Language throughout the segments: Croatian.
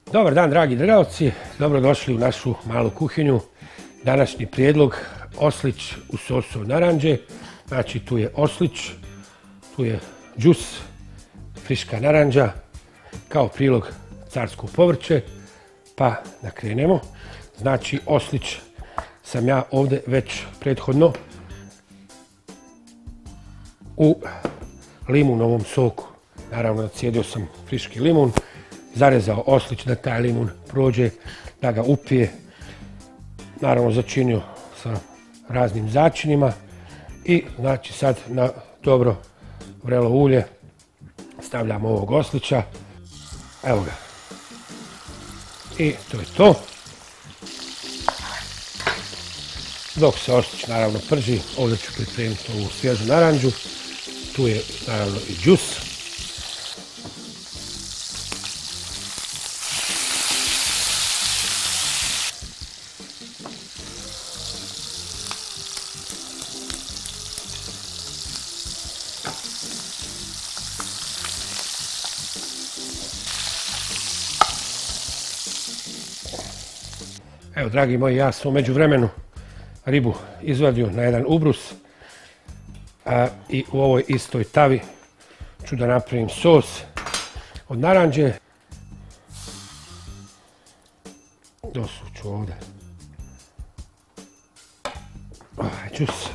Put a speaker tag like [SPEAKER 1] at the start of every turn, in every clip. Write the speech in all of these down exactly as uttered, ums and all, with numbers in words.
[SPEAKER 1] Dobar dan, dragi gledalci, dobrodošli u našu malu kuhinju. Današnji prijedlog oslić u sosu od naranđe. Znači tu je oslić, tu je džus, friška naranđa, kao prilog carsko povrće. Pa da krenemo. Znači oslić sam ja ovdje već prethodno u limunovom soku. Naravno nacijedio sam friški limun, zarezao oslić da taj limun prođe, da ga upije. Naravno začinio sa raznim začinima i znači sad na dobro vrelo ulje stavljam ovog oslića. Evo ga. I to je to. Dok se oslić naravno prži, ovdje ću pripremiti ovu svježu naranđu. Tu je naravno i džus. Evo, dragi moji, ja sam u međuvremenu ribu izvadio na jedan ubrus a, i u ovoj istoj tavi ću da napravim sos od naranđe. Dosut ću ovdje ovaj džus.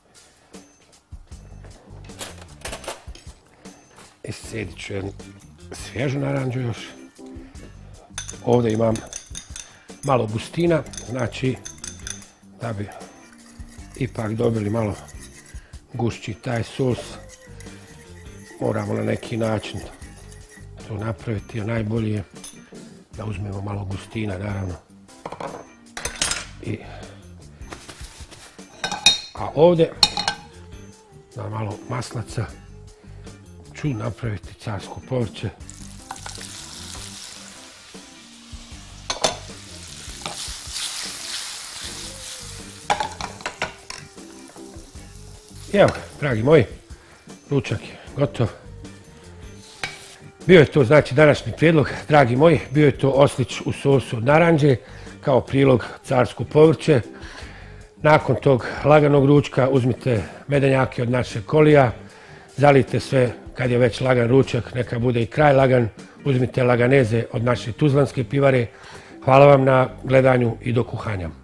[SPEAKER 1] Iscedit ću jednu svježu naranđu još. Ovdje imam malo gustina, znači da bi ipak dobili malo gušći taj sos, moramo na neki način to napraviti, a najbolje je da uzmemo malo gustina, naravno. I, a ovdje na malo maslaca ću napraviti carsko povrće. Evo ga, dragi moji, ručak je gotov. Bio je to znači današnji prijedlog, dragi moji, bio je to oslić u sosu od naranđe, kao prilog carsko povrće. Nakon tog laganog ručka uzmite medenjake od našeg kolija, zalijte sve kad je već lagan ručak, neka bude i kraj lagan, uzmite laganeze od naše tuzlanske pivare. Hvala vam na gledanju i do kuhanja.